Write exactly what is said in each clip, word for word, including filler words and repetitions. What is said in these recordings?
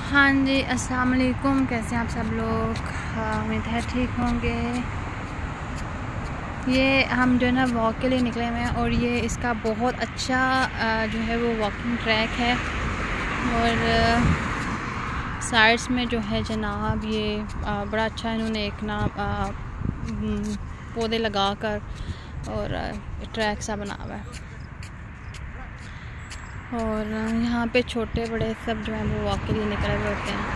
हाँ जी, अस्सलाम वालेकुम। कैसे हैं आप सब लोग? उम्मीद है ठीक होंगे। ये हम जो है ना वॉक के लिए निकले हुए हैं और ये इसका बहुत अच्छा जो है वो वॉकिंग ट्रैक है और साइड्स में जो है जनाब ये बड़ा अच्छा इन्होंने एक ना पौधे लगा कर और ट्रैक सा बना हुआ है और यहाँ पे छोटे बड़े सब जो हैं वो वॉक के लिए निकले हुए होते हैं,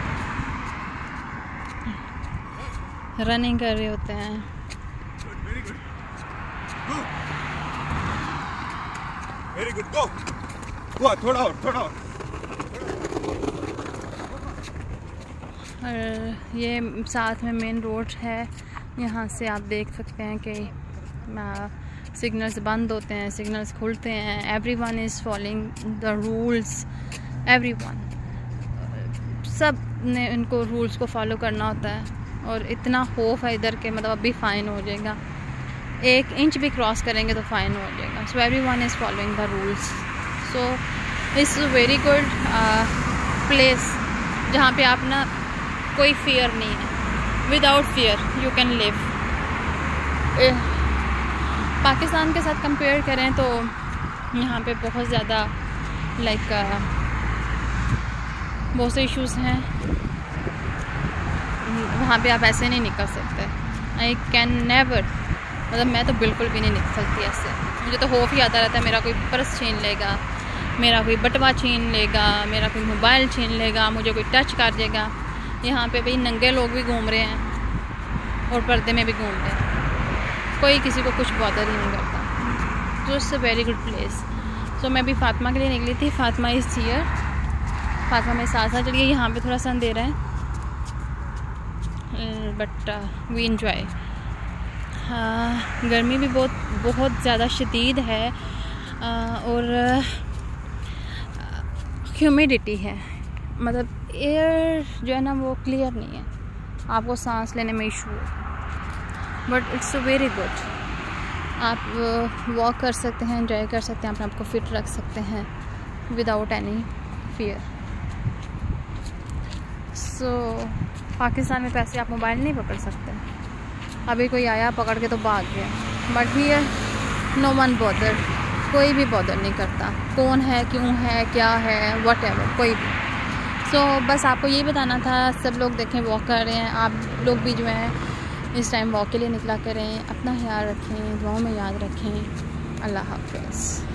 रनिंग कर रहे होते हैं। वेरी गुड, गो गो, थोड़ा और थोड़ा और। और ये साथ में मेन रोड है, यहाँ से आप देख सकते हैं कि सिग्नल्स बंद होते हैं, सिग्नल्स खुलते हैं। Everyone is following the rules, everyone, सब ने इनको रूल्स को फॉलो करना होता है और इतना खौफ है इधर के मतलब अभी फ़ाइन हो जाएगा, एक इंच भी क्रॉस करेंगे तो फ़ाइन हो जाएगा। So everyone is following the rules. So it's a very good place जहाँ पे आप ना कोई फियर नहीं है, without fear you can live. Pakistan के साथ कंपेयर करें तो यहाँ पे बहुत ज़्यादा लाइक बहुत से इश्यूज़ हैं, वहाँ पे आप ऐसे नहीं निकल सकते। आई कैन नेवर, मतलब मैं तो बिल्कुल भी नहीं निकल सकती ऐसे। मुझे तो खौफ ही आता रहता है मेरा कोई पर्स छीन लेगा, मेरा कोई बटवा छीन लेगा, मेरा कोई मोबाइल छीन लेगा, मुझे कोई टच कर देगा। यहाँ पे भाई नंगे लोग भी घूम रहे हैं और पर्दे में भी घूम रहे हैं, कोई किसी को कुछ बॉदर ही नहीं करता। तो it's a very good place. So मैं भी फातिमा के लिए निकली थी, फातिमा इज़ हियर, फातिमा मेरे साथ साथ चलिए। यहाँ पे थोड़ा सा अंधेरा है बट वी इंजॉय। हाँ, गर्मी भी बहुत बहुत ज़्यादा शदीद है uh, और ह्यूमिडिटी है, मतलब एयर जो है ना वो क्लियर नहीं है, आपको सांस लेने में इशू है। बट इट्स वेरी गुड, आप वॉक कर सकते हैं, एंजॉय कर सकते हैं, अपने आप को फिट रख सकते हैं without any fear. So Pakistan में पैसे आप मोबाइल नहीं पकड़ सकते, अभी कोई आया पकड़ के तो भाग गया, but here no one bother, कोई भी बॉदर नहीं करता, कौन है, क्यों है, क्या है, वट एवर, कोई भी। सो so, बस आपको यही बताना था। सब लोग देखें वॉक कर रहे हैं, आप लोग भी जो हैं इस टाइम वॉक के लिए निकला करें। अपना ख्याल रखें, दुआओं में याद रखें। अल्लाह हाफ़िज़।